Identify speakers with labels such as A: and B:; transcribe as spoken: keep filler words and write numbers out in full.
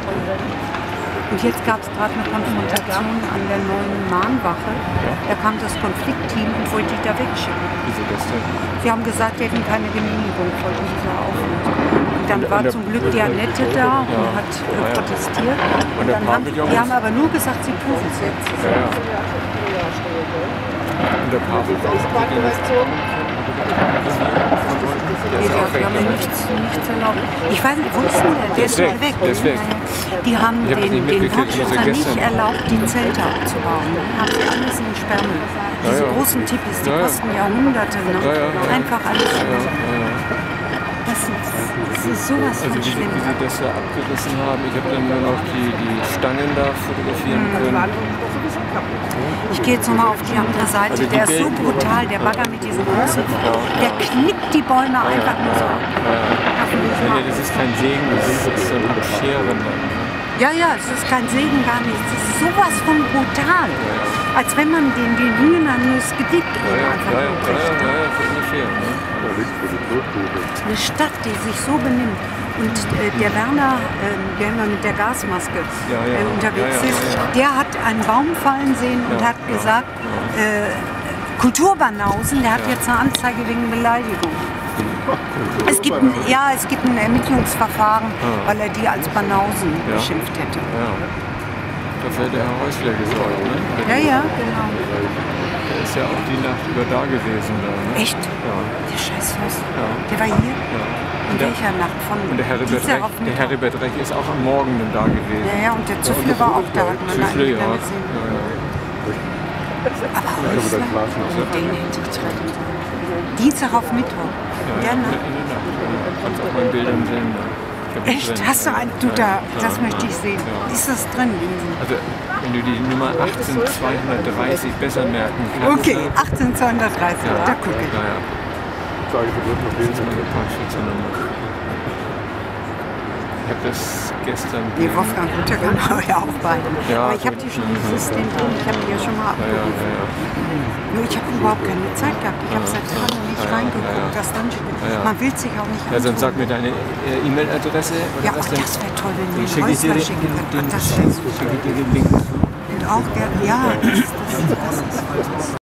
A: Und jetzt gab es gerade eine Konfrontation an der neuen Mahnwache. Da kam das Konfliktteam und wollte die da wegschicken.
B: Wieso das denn?
A: Sie haben gesagt, die hätten keine Genehmigung von dieser Aufnahme. Und dann war zum Glück die Annette da und hat äh, protestiert. Und dann haben, die haben aber nur gesagt, sie tun es jetzt.
B: Ja, ja. Und der Pavel
A: Die haben ja nichts, nichts erlaubt. Ich weiß nicht, wo ist denn der? Der, der ist weg. weg.
B: Der ist weg.
A: Die haben
B: ich hab
A: den, den Wachschützern nicht erlaubt, die Zelte abzubauen. Da haben sie alles in Sperrmüll. Diese
B: ja, ja.
A: großen Tippis, die
B: ja, ja.
A: kosten ja Hunderte. Ne?
B: Ja, ja, ja.
A: Einfach alles.
B: Ja, ja.
A: Das, ist, das ist sowas
B: also
A: von
B: wie,
A: schlimm.
B: wie sie das da abgerissen haben. Ich habe dann nur noch die, die Stangen da fotografieren können.
A: Ich gehe jetzt nochmal auf die andere Seite.
B: Also
A: der ist so brutal, der Bagger mit diesen großen. Der knickt die Bäume einfach nur so ab.
B: Ja, das ist kein Segen, das ist so ein Scheren.
A: Ja, ja, es ist kein Segen, gar nichts. Es ist sowas von brutal. Als wenn man den, den Hühnern nur das Gedick einfach
B: ja,
A: nur bricht.
B: Ja, ja, so ungefähr. Ne?
A: Eine Stadt, die sich so benimmt. Und äh, der Werner, äh, der immer mit der Gasmaske
B: ja, ja.
A: äh, unterwegs
B: ja, ja,
A: ist,
B: ja, ja.
A: der hat einen Baum fallen sehen und
B: ja,
A: hat
B: ja,
A: gesagt,
B: ja.
A: Äh, Kulturbanausen, der hat
B: ja.
A: jetzt eine Anzeige wegen Beleidigung. Es gibt ein, ja, es gibt ein Ermittlungsverfahren,
B: ja.
A: weil er die als Banausen
B: ja.
A: beschimpft hätte.
B: Ja. Dafür hat der Herr Häusler gesorgt, ne?
A: Ja, ja, genau.
B: Der ist ja auch die Nacht über da gewesen. Da, ne?
A: Echt?
B: Ja.
A: Der Scheißhaus.
B: Ja.
A: Der war hier?
B: Ja.
A: In
B: der,
A: welcher Nacht? Von
B: und der Heribert Reck, der Heribert Reck ist auch am Morgen dann da gewesen.
A: Ja, ja, und der Züffle war auch da. Hat man
B: Züffle, ja.
A: ja.
B: ja.
A: Aber Häusler, mit denen hätte ich treffen sollen. Dienstag auf Mittwoch.
B: Ja, ja, in der Nacht. Ja. Kannst auch mal in Bildern sehen. Ja.
A: Echt? Drin. Hast du ein, du da,
B: ja,
A: das
B: ja,
A: möchte ich sehen.
B: Ja.
A: Ist das drin?
B: Also, wenn du die Nummer achtzehntausendzweihundertdreißig besser merken kannst.
A: Okay, achtzehntausendzweihundertdreißig,
B: ja,
A: da gucke ich.
B: Ja, ja. Das ist meine Parkschützernummer. Ich habe das gestern...
A: Nee, Wolfgang Rütter kann aber ja auch bei.
B: Ja,
A: aber ich habe die schon im System drin, ich habe die ja schon mal
B: ja, ja,
A: abgerufen.
B: ja, ja.
A: Nur ich habe überhaupt keine Zeit gehabt. Ich habe seit Tagen nicht
B: ja,
A: reingeguckt.
B: ja, ja.
A: Das Dungeon.
B: Ja, ja.
A: Man will sich auch nicht
B: Ja, sonst
A: antun.
B: sag mir deine äh, E-Mail-Adresse.
A: Ja,
B: was
A: oh,
B: denn?
A: das wäre toll, wenn wir
B: Dann
A: den
B: schicke ich dir
A: Häusler
B: den,
A: schicken
B: den,
A: könnten.
B: den,
A: Das wäre
B: schicke ich dir den Link zu.
A: auch gerne. Ja, das ist, das ist, das ist.